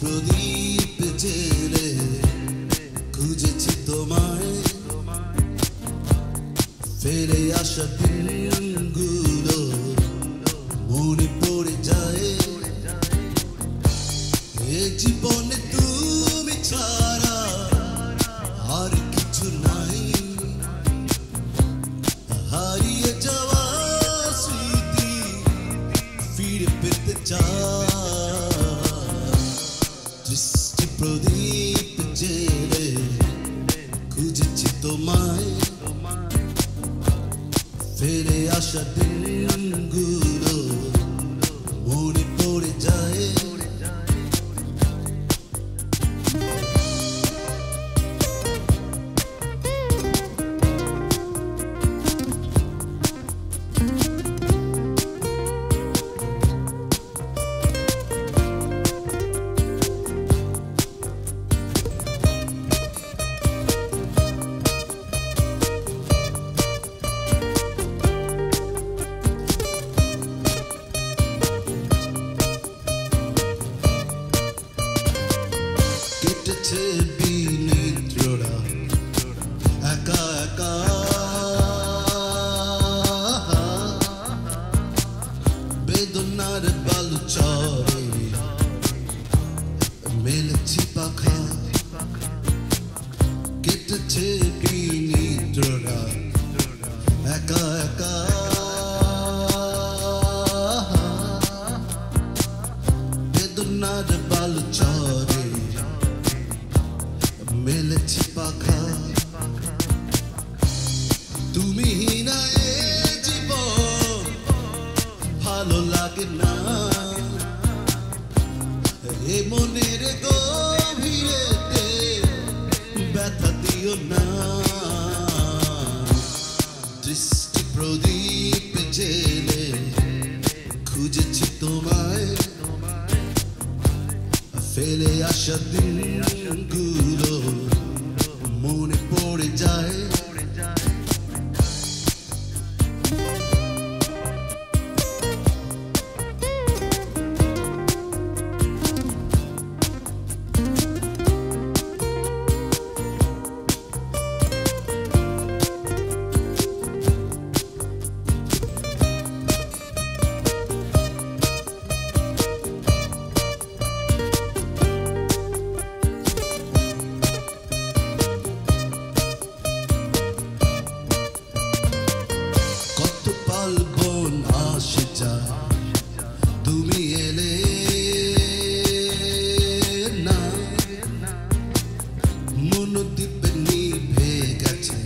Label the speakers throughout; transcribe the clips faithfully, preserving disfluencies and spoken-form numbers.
Speaker 1: প্রদীপ জেলে খুঁজেছি তোমায়, ফেলে আসা দিনগুলো মনে পড়ে যায়। এ জীবনে তুমি ছাড়া আর কিছু নাই, হারিয়ে যাওয়া স্মৃতি ফিরে পেতে চাই। দৃষ্টি প্রদীপ জেলে খুঁজেছি তোমায়, ফেলে আসা দিনগুলো মনে পড়ে যায়। কেটেছে বিনিদ্ররা একা একা, বেদনার বালুচরে মেলেছি পাখা। কেটেছে বিনিদ্ররা একা একা, বেদনার বালুচরে মেলেছি পাখা। তুমি না এ জীবন ভালো লাগে না, এ মনের গভীরেতে ব্যথা দিও না। দৃষ্টি প্রদীপ জেলে খুঁজেছি তোমায়, ফেলে আসা দিনগুলো মনে পড়ে যায়। বন আসে যায়, তুমি এলে না, মনোদ্বীপে নিভে গেছে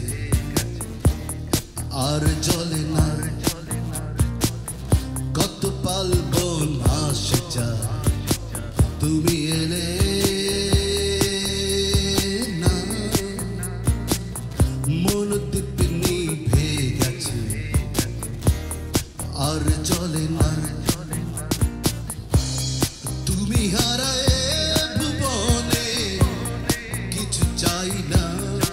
Speaker 1: আর জ্বলে না। কত পাল বন আসে যায়, তুমি এলে না, মনোদ্বীপে নিভে গেছে আর জ্বলে না। তুমি হারায় ভুবনে কিছু চাই না,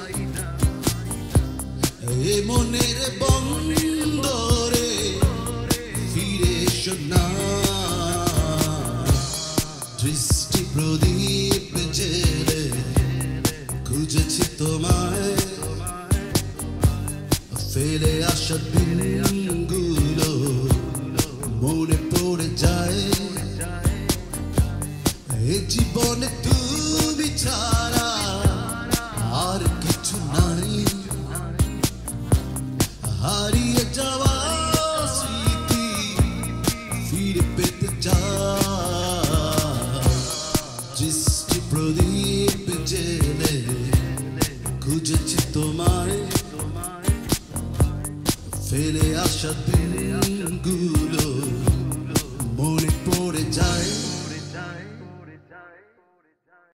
Speaker 1: এ মনের বন্দরে ফিরে এসো না। দৃষ্টি প্রদীপ জেলে খুঁজেছি তোমায়, ফেলে আসা দিনগুলো মনে পড়ে যায়। এ জীবনে তুমি ছাড়া আর কিছু নাই, হারিয়ে যাওয়া স্মৃতি ফিরে পেতে চাই। দৃষ্টি প্রদীপ জেলে খুঁজেছি তোমায়, ফেলে আসা দিনগুলো মনে পড়ে যায়।